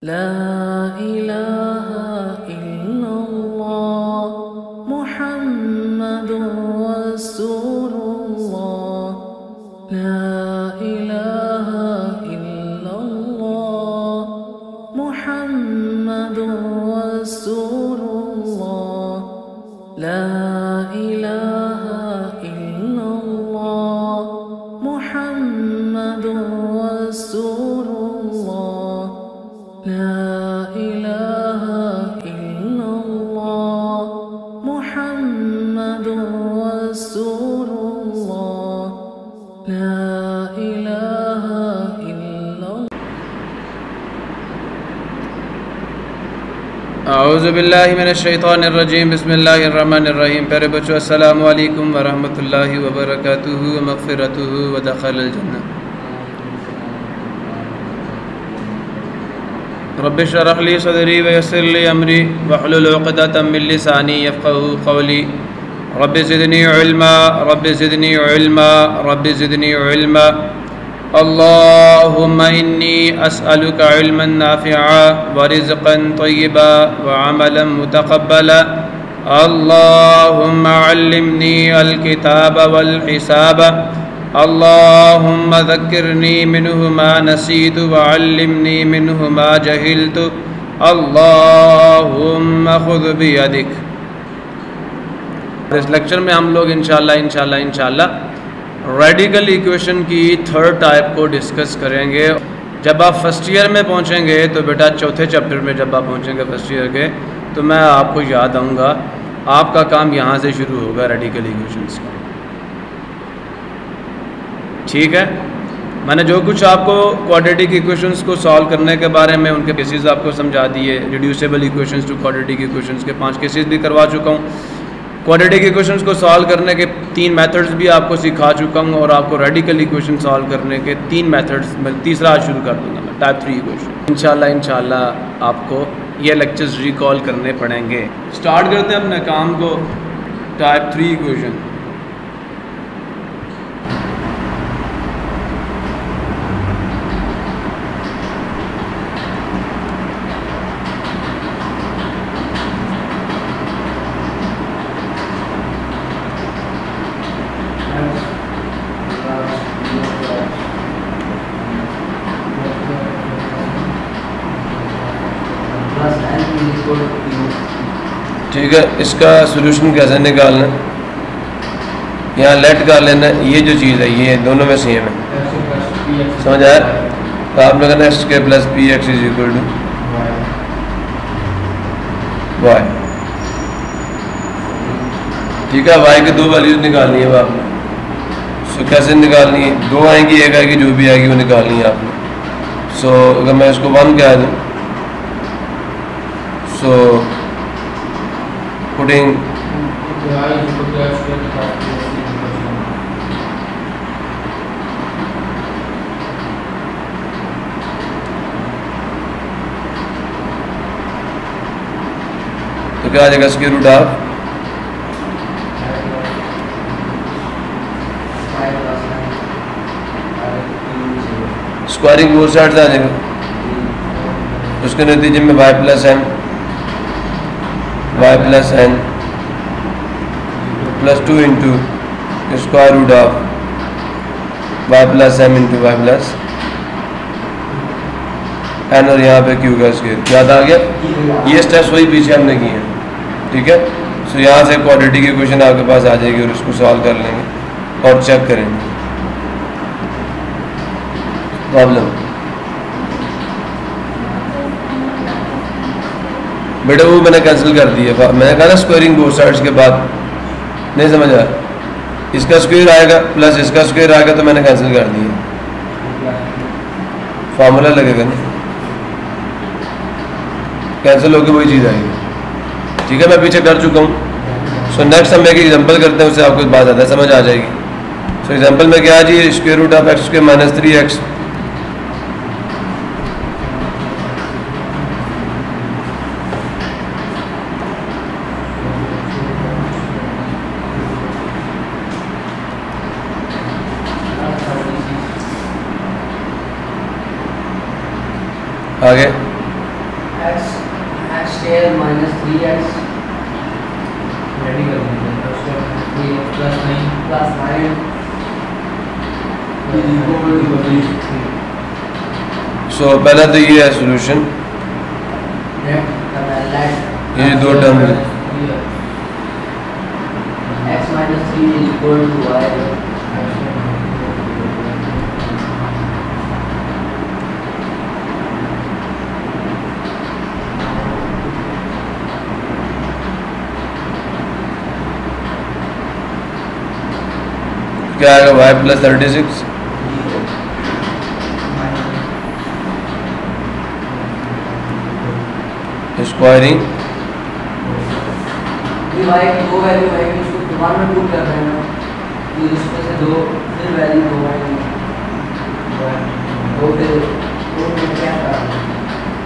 ला इलाहा इल्लल्लाह मुहम्मदुर रसूलुल्लाह। ला इलाहा इल्लल्लाह मुहम्मदुर रसूलुल्लाह। ला इलाहा इल्लल्लाह मुहम्मदुर रसूलुल्लाह। ला इलाहा इल्लल्लाह मुहम्मदुर रसूलुल्लाह। ला इलाहा इल्लल्लाह। औज़ु बिल्लाहि मिनश शैतानिर रजीम। बिस्मिल्लाहिर रहमानिर रहीम। प्यारे बच्चों, अस्सलामु अलैकुम व रहमतुल्लाहि व बरकातुहू व मग़फ़िरतुहू व दख़लल जन्नह। रब्बि इश्रह ली सदरी व यस्सिर ली अमरी वहलुल उक़दतम मिन लिसानी यफ़क़हू क़ौली। Rabbi ज़िदनी इल्मा, rabbi ज़िदनी इल्मा, rabbi ज़िदनी इल्मा। अल्लाहुम्मा इन्नी अस्अलुका इल्मन नाफ़िअ व रिज़्क़न तय्यिबा व अमलन मुतक़ब्बला। अल्लाहुम्मा अल्लिमनी अल किताब वल हिसाब। अल्लाहुम्मा ज़क्किरनी मिन्हु मा नसीतु व अल्लिमनी मिन्हु मा जहिलतु। अल्लाहुम्मा ख़ुज़ बियदिक। इस लेक्चर में हम लोग इंशाअल्लाह रेडिकल इक्वेशन की थर्ड टाइप को डिस्कस करेंगे। जब आप फर्स्ट ईयर में पहुंचेंगे तो बेटा चौथे चैप्टर में जब आप पहुंचेंगे फर्स्ट ईयर के, तो मैं आपको याद आऊँगा। आपका काम यहाँ से शुरू होगा रेडिकल इक्वेशंस का। ठीक है, मैंने जो कुछ आपको क्वाड्रेटिक इक्वेशंस को सॉल्व करने के बारे में उनके केसेस आपको समझा दिए। Reducible equations to quadratic equations के 5 केसेस भी करवा चुका हूँ। क्वाड्रेटिक इक्वेशंस को सॉल्व करने के 3 मेथड्स भी आपको सिखा चुका हूँ, और आपको रेडिकल इक्वेशन सॉल्व करने के 3 मेथड्स मैं तीसरा आज शुरू कर दूँगा मैं, टाइप 3 इक्वेशन। इंशाल्लाह आपको ये लेक्चर्स रिकॉल करने पड़ेंगे। स्टार्ट करते हैं अपने काम को। Type 3 equation. ठीक है, इसका सोल्यूशन कैसे निकालना है? यहाँ लेट कर लेना है। ये जो चीज़ है ये दोनों में सेम है, समझ आया? तो आप लोग एक्स के plus p x is equal to y. ठीक है, वाई की 2 वैल्यूज निकालनी है आपने। सो कैसे निकालनी है? 2 आएंगी, एक आएगी, जो भी आएगी वो निकालनी है आपने। सो अगर मैं इसको 1 कह दूँ, सो पुटिंग तो क्या आ जाएगा? Square root of squaring both sides आ जाएगा। उसके नतीजे में y plus m y plus n plus 2 into square root of y plus m into y plus n, और यहाँ पे क्यू का स्क्वायर। याद आ गया? ये स्टेप्स वही पीछे हमने किए हैं। ठीक है, सो यहाँ से क्वाड्रेटिक इक्वेशन आपके पास आ जाएगी और उसको सॉल्व कर लेंगे और चेक करेंगे प्रॉब्लम। बेटा वो मैंने कैंसिल कर दिया। मैंने कहा ना स्क्वायरिंग बोथ साइड्स के बाद, नहीं समझ आया? इसका स्क्वायर आएगा प्लस इसका स्क्वायर आएगा, तो मैंने कैंसिल कर दिया। फार्मूला लगेगा ना, कैंसिल होकर वही चीज़ आएगी। ठीक है, मैं पीछे कर चुका हूँ। सो नेक्स्ट हम एक एग्जांपल करते हैं, उससे आपको बात ज़्यादा समझ आ जाएगी। सो एग्जांपल में क्या है जी? Square root of x square minus 3x। आगे x square minus 3x ready कर देंगे उसको 3 plus 9 plus 9 is equal to 3. So पहला तो ये है सोल्यूशन, ये दो टर्म है। x minus 3 is equal to y. क्या आएगा y प्लस 36 स्क्वायरिंग y की दो वैल्यू है कि उसको दोबारा में पुट कर रहे हैं ना, तो इसमें से दो फिर वैल्यू दो आएंगी, दो फिर क्या करना है?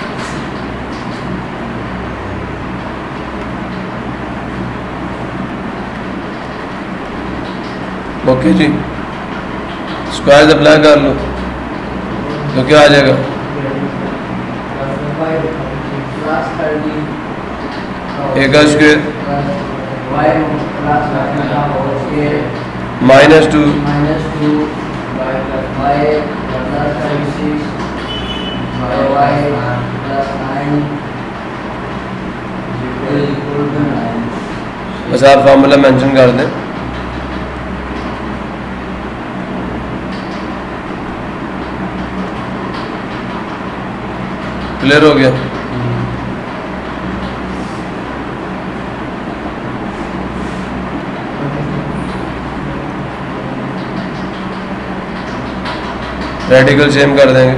ओके जी, स्क्वायर अप्लाई कर लो तो क्या आ जाएगा? ए का स्क्वायर माइनस 2 बस आप फार्मूला मेंशन कर दें। क्लियर हो गया? रेडिकल सेम कर देंगे।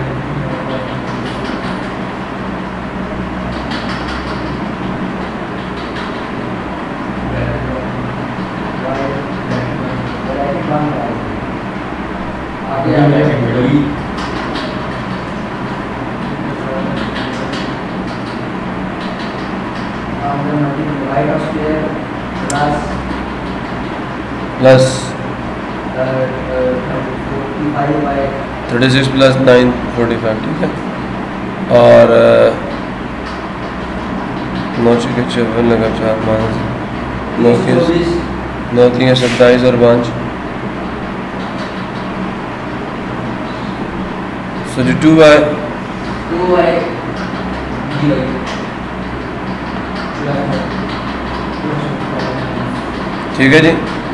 प्लस 36 प्लस 9 45, ठीक है। और 9 के 54 लगा 4 माइनस 9 के 27 और 5 सो जो 2y ठीक है जी।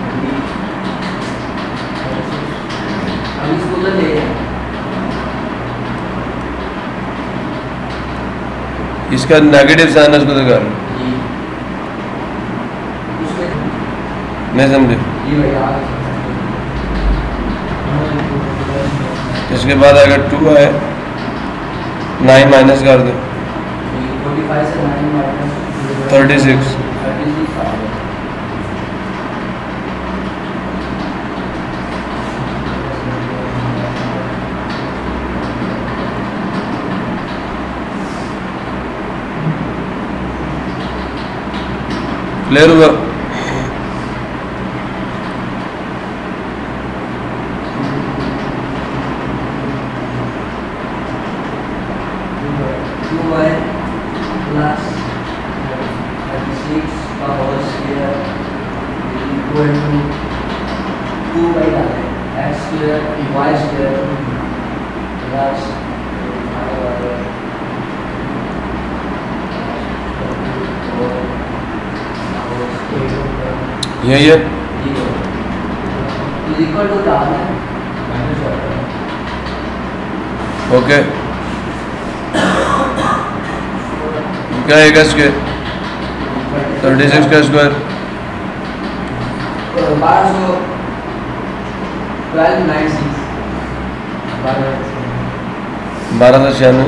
इसका नेगेटिव साइन है, उसको तो कर लो, नहीं समझे? इसके बाद अगर 2 आए 9 माइनस कर दो 36 क्लियर हुआ? यही है। ओके, क्या है इसके 36 का स्क्वायर 1296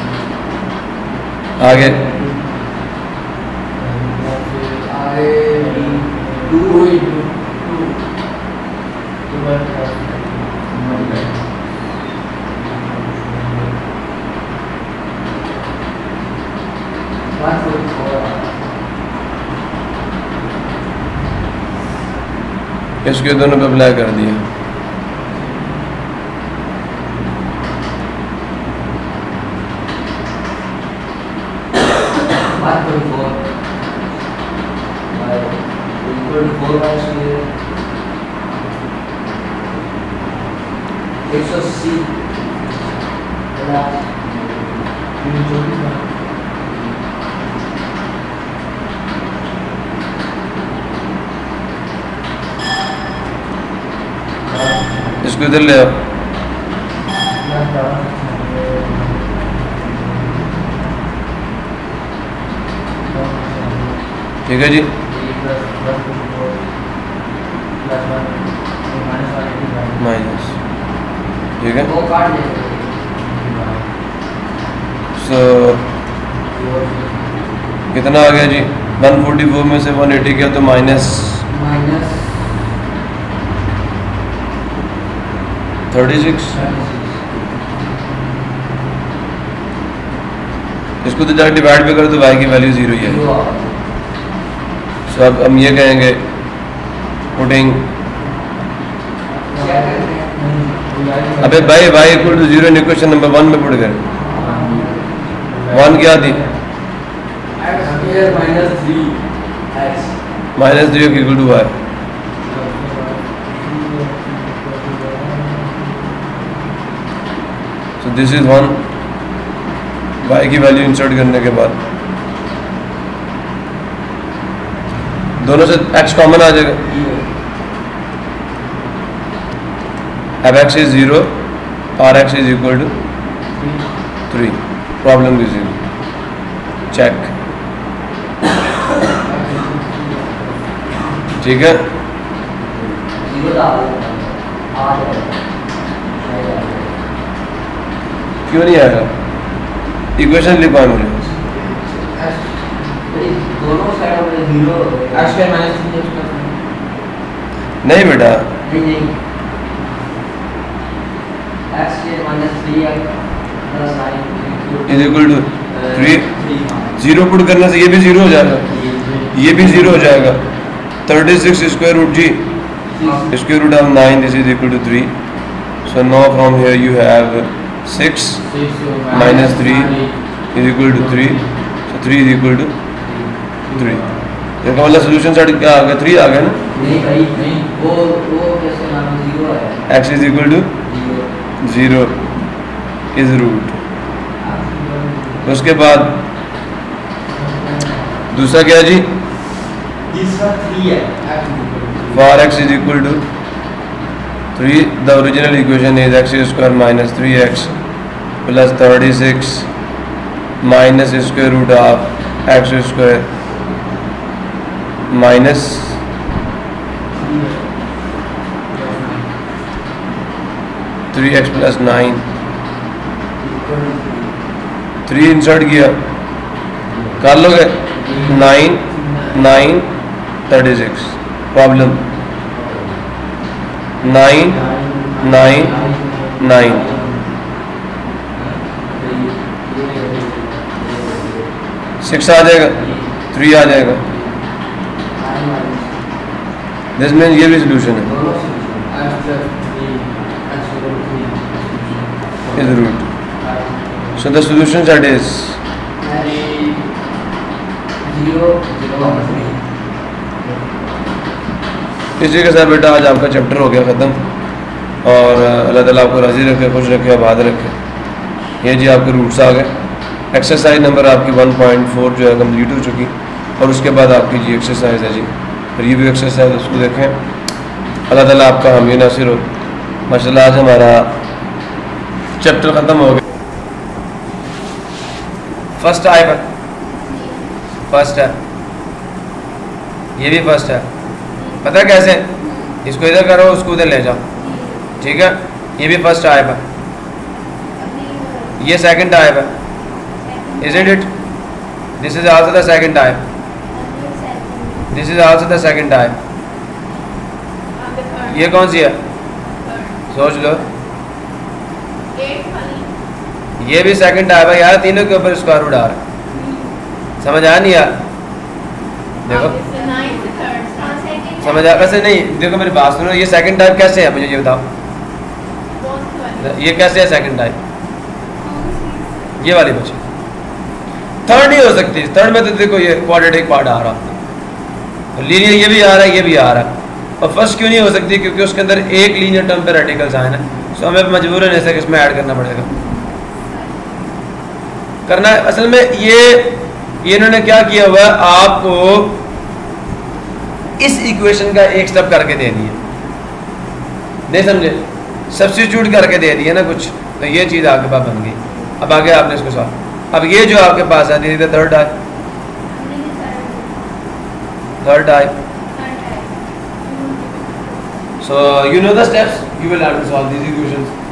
आगे इसके दोनों पे अप्लाई कर दिया। 124 by equal to 4 by square 180 plus इसको इधर ले आओ। ठीक है जी, माइनस, ठीक है। वो काट देंगे सो कितना आ गया जी? 144 में से 180 गया तो माइनस माइनस 36। इसको तो जाकर डिवाइड भी करो तो y की वैल्यू 0 ही है। सो अब हम ये कहेंगे पुटिंग, अबे भाई y equal to 0 in equation number 1 में पुट करें। 1 क्या थी? Minus 3 equal to y। So this is 1। y की वैल्यू इंसर्ट करने के बाद दोनों से x कॉमन आ जाएगा। अब x इज 0 और x is equal to 3। Problem की 0। चेक। ठीक है, क्यों नहीं आएगा? इक्वेशन लिखवाए मुझे। दोनों साइड में 0 x स्क्वायर माइनस 3x नहीं बेटा, नहीं x square minus 3x plus i is equal to 3। 0 put करने से ये भी 0 हो जाएगा, ये भी 0 हो जाएगा। 36 स्क्वायर रूट जी, square root of 9, this is equal to 3। So now from here you have 6 minus 3 is equal to 3, so 3 is equal to 3। इसका मतलब सोल्यूशन साइड क्या आ गया? 3 आ गया ना? नहीं भाई नहीं, वो कैसे नाम 0 है। x is equal to 0 is root। उसके बाद दूसरा क्या जी? तीसरा 3 है। for x is equal to 3, the original equation is x square minus 3x plus 36 minus square root of x square minus 3x plus 9। 3 insert किया, कर लोगे 9 9 36। प्रॉब्लम 9 9 9। सिक्स आ जाएगा, 3 आ जाएगा। दिस मीन्स ये भी सोल्यूशन है, is root. So the solution set is 0 0 इसी के साथ बेटा आज आपका चैप्टर हो गया ख़त्म, और अल्लाह ताला आपको राज़ी रखे, खुश रखे, आबाद रखे। ये जी आपके रूट्स आ गए। एक्सरसाइज नंबर आपकी 1.4 जो है कम्प्लीट हो चुकी, और उसके बाद आपकी जी एक्सरसाइज है जी रिव्यू एक्सरसाइज, उसको देखें। अल्लाह ताला आपका हामी नासिर हो। माशाल्लाह आज हमारा चैप्टर ख़त्म हो गया। फर्स्ट आए पर फर्स्ट है, ये भी फर्स्ट है। पता है कैसे? इसको इधर करो, उसको उधर ले जाओ। ठीक है, ये भी फर्स्ट आए पर, ये सेकंड आए पर, isn't it? This is also the second type. This is also the second type. ये कौन सी है? सोच लो। ये भी सेकंड टाइप है यार, तीनों के ऊपर स्क्वायर रूट आ रहा है। समझ आया नहीं यार? देखो समझ आ, वैसे नहीं, देखो मेरी बात सुनो, ये सेकंड टाइप कैसे है मुझे ये बताओ। ये कैसे है सेकंड टाइप? ये वाली बची, थर्ड नहीं हो हो सकती। थर्ड में तो देखो ये क्वाड्रेटिक पार्ट आ रहा, तो लीनियर ये भी आ रहा है, ये भी आ रहा है। और फर्स्ट क्यों नहीं हो सकती? क्योंकि उसके अंदर एक लीनियर टर्म पे रेडिकल्स आए ना, सो हमें मजबूरन ऐसे इसमें ऐड करना पड़ेगा, करना है। असल में ये इन्होंने क्या किया हुआ है, आपको इस इक्वेशन का एक स्टेप करके दे दिया, नहीं समझे, सब्स्टिट्यूट करके दे दिया ना कुछ, तो ये चीज़ आपके पास बन गई। अब आगे आपने इसको सॉल्व, अब ये जो आपके पास है धीरे third type, third type. So you know the steps, you will have to solve these equations.